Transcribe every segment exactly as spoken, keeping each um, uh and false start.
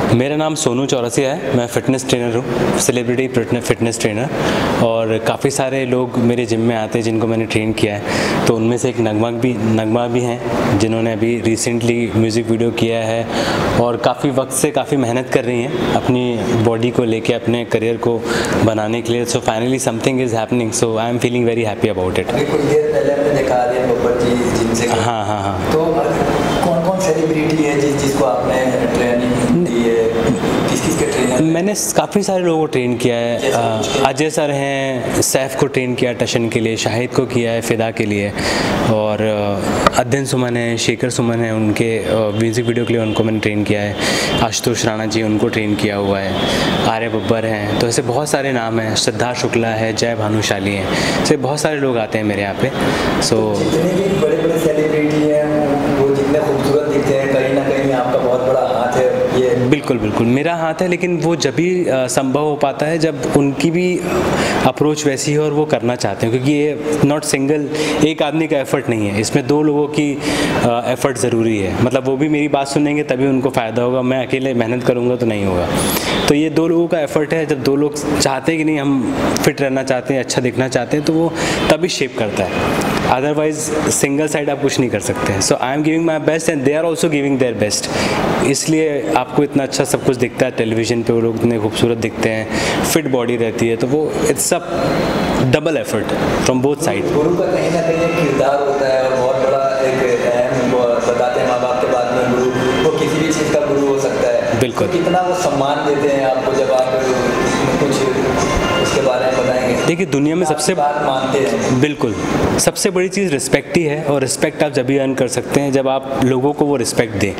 मेरा नाम सोनू चौरसिया है। मैं फ़िटनेस ट्रेनर हूँ, सेलिब्रिटी फ़िटनेस ट्रेनर। और काफ़ी सारे लोग मेरे जिम में आते हैं जिनको मैंने ट्रेन किया है। तो उनमें से एक नगमा भी नगमा भी हैं जिन्होंने अभी रिसेंटली म्यूज़िक वीडियो किया है और काफ़ी वक्त से काफ़ी मेहनत कर रही हैं अपनी बॉडी को लेके, अपने करियर को बनाने के लिए। So finally something is happening, so I am feeling very happy about it. अभी कुछ देर पहले हमने देखा आर्यन बब्बर जी जिम से। हाँ हाँ हाँ। तो कौन कौन सेलिब्रिटी है जिस जिसको आपने ट्रेनिंग दी है, किस किस के ट्रेनर? मैंने काफ़ी सारे लोगों को ट्रेन किया है। अजय सर हैं, सैफ को ट्रेन किया टशन के लिए, शाहिद को किया है फिदा के लिए, और अध्ययन सुमन है, शेखर सुमन है, उनके म्यूज़िक वीडियो के लिए उनको मैंने ट्रेन किया है। आशुतोष राणा जी, उनको ट्रेन किया हुआ है। आर्य बब्बर हैं। तो ऐसे बहुत सारे नाम हैं। सिद्धार्थ शुक्ला है, जय भानुशाली हैं, ऐसे बहुत सारे लोग आते हैं मेरे यहाँ पे। सो so, जितने भी बड़े बड़े सेलिब्रिटी हैं वो जितने खूबसूरत दिखते हैं, कहीं ना कहीं आपका बहुत बड़ा हाथ है ये। बिल्कुल बिल्कुल मेरा हाथ है, लेकिन वो जब भी संभव हो पाता है जब उनकी भी अप्रोच वैसी है और वो करना चाहते हैं, क्योंकि ये नॉट सिंगल एक आदमी का एफर्ट नहीं है, इसमें दो लोगों की एफर्ट ज़रूरी है। मतलब वो भी मेरी बात सुनेंगे तभी उनको फ़ायदा होगा, मैं अकेले मेहनत करूँगा तो नहीं होगा। तो ये दो लोगों का एफर्ट है। जब दो लोग चाहते हैं कि नहीं हम फिट रहना चाहते हैं, अच्छा दिखना चाहते हैं, तो वो तभी शेप करता है। अदरवाइज सिंगल साइड आप कुछ नहीं कर सकते हैं। So I am giving my best and they are also giving their best, इसलिए आपको इतना अच्छा सब कुछ दिखता है टेलीविज़न पे, वो लोग इतने खूबसूरत दिखते हैं, फिट बॉडी रहती है। तो वो it's a double effort from both side. गुरु का कहीं ना कहीं एक किरदार होता है और बहुत बड़ा एक अहम, बताते हैं माँ बाप के बाद में गुरु वो किसी भी चीज़ का गुरु हो सकता है। बिल्कुल। तो कितना वो सम्मान देते हैं आपको जब आप कुछ उसके बारे में बताएंगे? देखिए दुनिया में सबसे बात मानते हैं। बिल्कुल सबसे बड़ी चीज़ रिस्पेक्ट ही है, और रिस्पेक्ट आप जब भी अर्न कर सकते हैं जब आप लोगों को वो रिस्पेक्ट दें।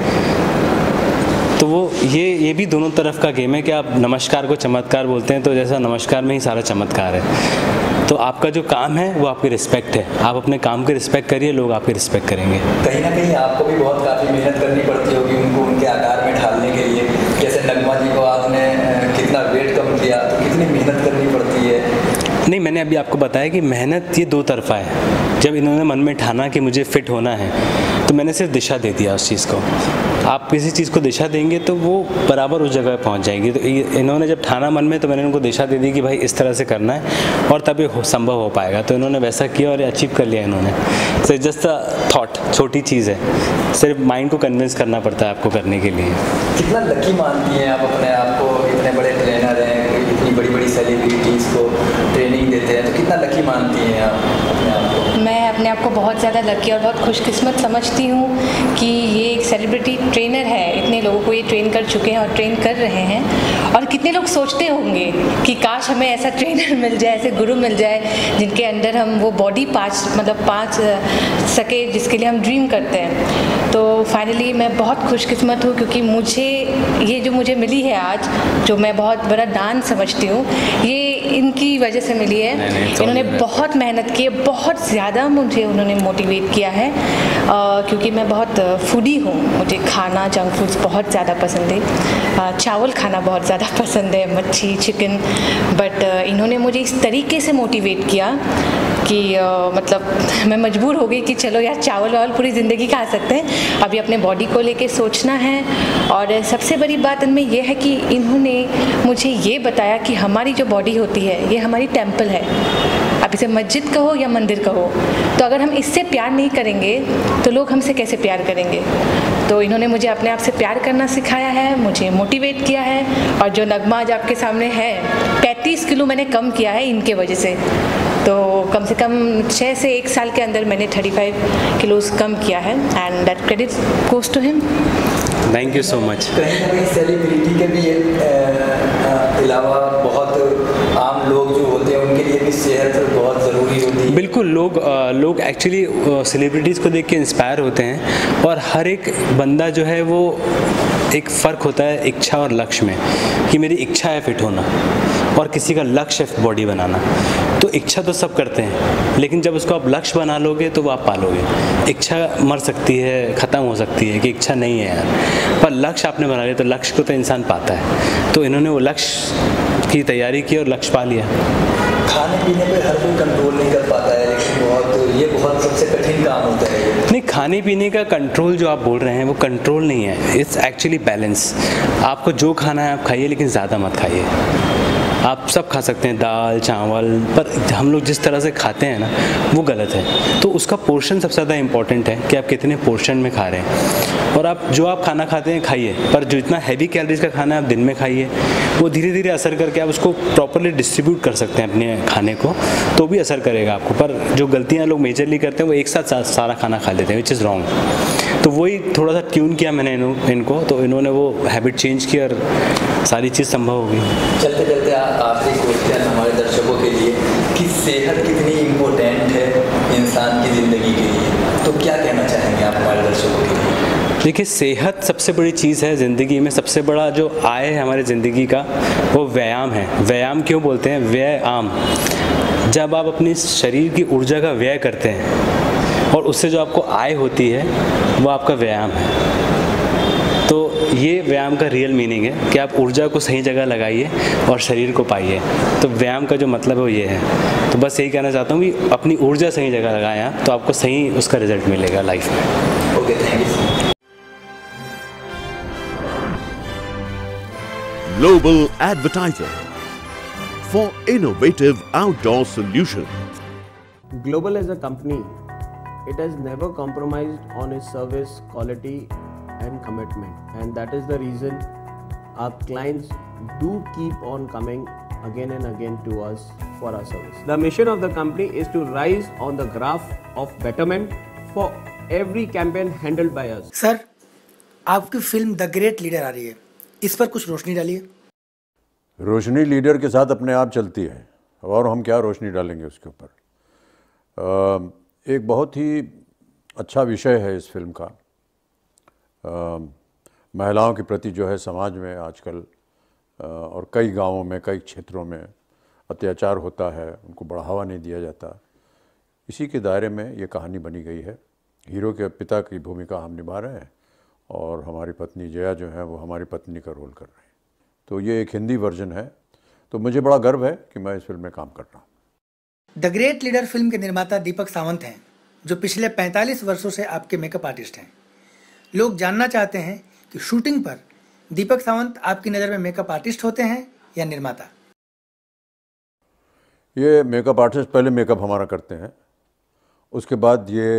तो वो ये ये भी दोनों तरफ का गेम है कि आप नमस्कार को चमत्कार बोलते हैं, तो जैसा नमस्कार में ही सारा चमत्कार है। तो आपका जो काम है वो आपकी रिस्पेक्ट है, आप अपने काम की रिस्पेक्ट करिए, लोग आपकी रिस्पेक्ट करेंगे। कहीं ना कहीं आपको भी बहुत काफ़ी मेहनत करनी पड़ती होगी उनको उनके आकार में ढालने के लिए। जैसे नगमा जी को आपने कितना वेट कम किया, तो कितनी मेहनत करनी पड़ती है? नहीं, मैंने अभी आपको बताया कि मेहनत ये दो तरफा है। जब इन्होंने मन में ठाना कि मुझे फ़िट होना है तो मैंने सिर्फ दिशा दे दिया उस चीज़ को। आप किसी चीज़ को दिशा देंगे तो वो बराबर उस जगह पहुंच जाएगी। तो इन्होंने जब ठाना मन में तो मैंने उनको दिशा दे दी कि भाई इस तरह से करना है और तभी संभव हो पाएगा। तो इन्होंने वैसा किया और अचीव कर लिया इन्होंने। सो जस्ट अ थॉट, छोटी चीज़ है, सिर्फ माइंड को कन्विंस करना पड़ता है आपको करने के लिए। कितना लकी मानती हैं आप अपने आप को? इतने बड़े ट्रेनर हैं, इतनी बड़ी बड़ी सेलिब्रिटीज़ को ट्रेनिंग देते हैं, तो कितना लकी मानती हैं आप अपने आप को? मैं अपने आप को बहुत ज़्यादा लकी और बहुत खुशकिस्मत समझती हूँ कि ये एक सेलिब्रिटी ट्रेनर है, इतने लोगों को ये ट्रेन कर चुके हैं और ट्रेन कर रहे हैं। और कितने लोग सोचते होंगे कि काश हमें ऐसा ट्रेनर मिल जाए, ऐसे गुरु मिल जाए जिनके अंडर हम वो बॉडी पाँच मतलब पाँच सके जिसके लिए हम ड्रीम करते हैं। तो फाइनली मैं बहुत खुशकिस्मत हूँ क्योंकि मुझे ये जो मुझे मिली है आज, जो मैं बहुत बड़ा दान समझती हूँ, ये इनकी वजह से मिली है। इन्होंने बहुत मेहनत की है, बहुत ज़्यादा मुझे उन्होंने मोटिवेट किया है, आ, क्योंकि मैं बहुत फूडी हूँ। मुझे खाना जंक फूड्स बहुत ज़्यादा पसंद है, चावल खाना बहुत ज़्यादा पसंद है, मच्छी चिकन। बट इन्होंने मुझे इस तरीके से मोटिवेट किया कि आ, मतलब मैं मजबूर हो गई कि चलो यार चावल वावल पूरी ज़िंदगी खा सकते हैं, अभी अपने बॉडी को लेके सोचना है। और सबसे बड़ी बात इनमें यह है कि इन्होंने मुझे ये बताया कि हमारी जो बॉडी होती है ये हमारी टेम्पल है। आप इसे मस्जिद कहो या मंदिर कहो, तो अगर हम इससे प्यार नहीं करेंगे तो लोग हमसे कैसे प्यार करेंगे। तो इन्होंने मुझे अपने आप से प्यार करना सिखाया है, मुझे मोटिवेट किया है। और जो नगमा आज आपके सामने है, पैंतीस किलो मैंने कम किया है इनके वजह से। तो कम से कम छः से एक साल के अंदर मैंने पैंतीस किलोज कम किया है, and that credit goes to him. Thank you so much. कहीं ना कहीं सेलिब्रिटी के भी अलावा बहुत आम लोग जो होते हैं उनके लिए भी सेहत बहुत ज़रूरी होती है। बिल्कुल, लोग लोग एक्चुअली सेलिब्रिटीज़ को देख के इंस्पायर होते हैं, और हर एक बंदा जो है वो एक फ़र्क होता है इच्छा और लक्ष्य में, कि मेरी इच्छा है फिट होना और किसी का लक्ष्य है बॉडी बनाना। तो इच्छा तो सब करते हैं, लेकिन जब उसको आप लक्ष्य बना लोगे तो वो आप पालोगे। इच्छा मर सकती है, ख़त्म हो सकती है कि इच्छा नहीं है यार, पर लक्ष्य आपने बना लिया तो लक्ष्य को तो इंसान पाता है। तो इन्होंने वो लक्ष्य की तैयारी की और लक्ष्य पा लिया। खाने पीने पे हर कोई कंट्रोल नहीं कर पाता है, लेकिन बहुत ये बहुत सबसे कठिन काम होता है ये। नहीं, खाने पीने का कंट्रोल जो आप बोल रहे हैं वो कंट्रोल नहीं है, इट्स एक्चुअली बैलेंस। आपको जो खाना है आप खाइए, लेकिन ज़्यादा मत खाइए। आप सब खा सकते हैं, दाल चावल, पर हम लोग जिस तरह से खाते हैं ना वो गलत है। तो उसका पोर्शन सबसे ज़्यादा इंपॉर्टेंट है कि आप कितने पोर्शन में खा रहे हैं। और आप जो आप खाना खाते हैं खाइए, पर जो इतना हैवी कैलोरीज का खाना है आप दिन में खाइए, वो धीरे धीरे असर करके आप उसको प्रॉपरली डिस्ट्रीब्यूट कर सकते हैं अपने खाने को, तो भी असर करेगा आपको। पर जो गलतियाँ लोग मेजरली करते हैं वो एक साथ सारा खाना खा लेते हैं, विच इज़ रॉन्ग। तो वही थोड़ा सा ट्यून किया मैंने इनको, तो इन्होंने वो हैबिट चेंज की और सारी चीज़ संभव होगी। चलते चलते आखिरी क्वेश्चन हमारे दर्शकों के लिए कि सेहत कितनी इम्पोर्टेंट है इंसान की ज़िंदगी के लिए, तो क्या कहना चाहेंगे आप हमारे दर्शकों के लिए? देखिए, सेहत सबसे बड़ी चीज़ है ज़िंदगी में। सबसे बड़ा जो आय है हमारी ज़िंदगी का वो व्यायाम है। व्यायाम क्यों बोलते हैं? व्यायाम, जब आप अपनी शरीर की ऊर्जा का व्यय करते हैं और उससे जो आपको आय होती है वो आपका व्यायाम है। तो ये व्यायाम का रियल मीनिंग है कि आप ऊर्जा को सही जगह लगाइए और शरीर को पाइए। तो व्यायाम का जो मतलब है वो ये है। तो बस यही कहना चाहता हूँ कि अपनी ऊर्जा सही जगह लगाएं आप, तो आपको सही उसका रिजल्ट मिलेगा लाइफ में। Okay, thank you. Global Advertiser for innovative outdoor solutions. Global as a company, it has never compromised on its service quality and commitment, and that is the reason our clients do keep on coming again and again to us for our service. The mission of the company is to rise on the graph of betterment for every campaign handled by us. Sir, आपकी film The Great Leader आ रही है, इस पर कुछ रोशनी डालिए। रोशनी leader के साथ अपने आप चलती है, और हम क्या रोशनी डालेंगे उसके ऊपर। एक बहुत ही अच्छा विषय है इस फिल्म का। आ, महिलाओं के प्रति जो है समाज में आजकल आ, और कई गांवों में, कई क्षेत्रों में अत्याचार होता है, उनको बढ़ावा नहीं दिया जाता। इसी के दायरे में ये कहानी बनी गई है। हीरो के पिता की भूमिका हम निभा रहे हैं और हमारी पत्नी जया जो है वो हमारी पत्नी का रोल कर रहे हैं। तो ये एक हिंदी वर्जन है, तो मुझे बड़ा गर्व है कि मैं इस फिल्म में काम कर रहा हूँ। द ग्रेट लीडर फिल्म के निर्माता दीपक सावंत हैं, जो पिछले पैंतालीस वर्षों से आपके मेकअप आर्टिस्ट हैं। लोग जानना चाहते हैं कि शूटिंग पर दीपक सावंत आपकी नज़र में मेकअप आर्टिस्ट होते हैं या निर्माता? ये मेकअप आर्टिस्ट पहले मेकअप हमारा करते हैं, उसके बाद ये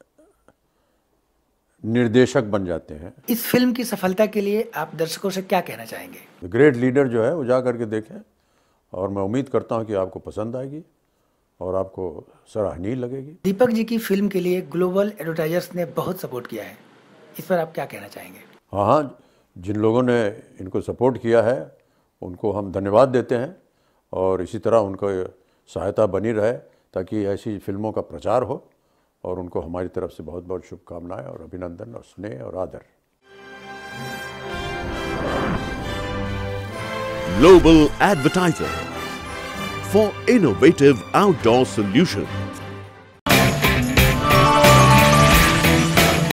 निर्देशक बन जाते हैं। इस फिल्म की सफलता के लिए आप दर्शकों से क्या कहना चाहेंगे? ग्रेट लीडर जो है वो जा करके देखें, और मैं उम्मीद करता हूं कि आपको पसंद आएगी और आपको सराहनीय लगेगी। दीपक जी की फिल्म के लिए ग्लोबल एडवर्टाइजर्स ने बहुत सपोर्ट किया है, इस पर आप क्या कहना चाहेंगे? हाँ हाँ, जिन लोगों ने इनको सपोर्ट किया है उनको हम धन्यवाद देते हैं, और इसी तरह उनको सहायता बनी रहे ताकि ऐसी फिल्मों का प्रचार हो, और उनको हमारी तरफ से बहुत बहुत शुभकामनाएं और अभिनंदन और स्नेह और आदर। Global Advertiser for innovative outdoor solutions.